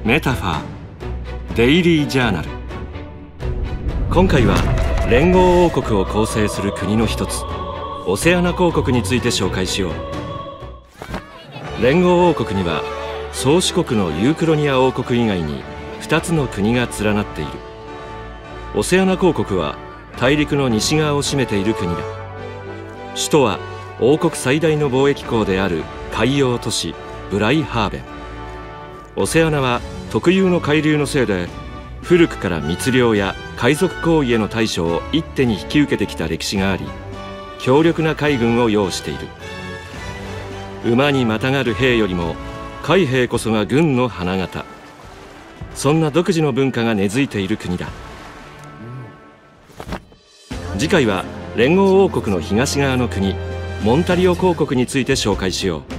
メタファーデイリージャーナル。今回は連合王国を構成する国の一つオセアナ公国について紹介しよう。連合王国には宗主国のユークロニア王国以外に2つの国が連なっている。オセアナ公国は大陸の西側を占めている国だ。首都は王国最大の貿易港である海洋都市ブライハーベン。オセアナは特有の海流のせいで古くから密漁や海賊行為への対処を一手に引き受けてきた歴史があり、強力な海軍を擁している。馬にまたがる兵よりも海兵こそが軍の花形。そんな独自の文化が根付いている国だ。次回は連合王国の東側の国モンタリオ公国について紹介しよう。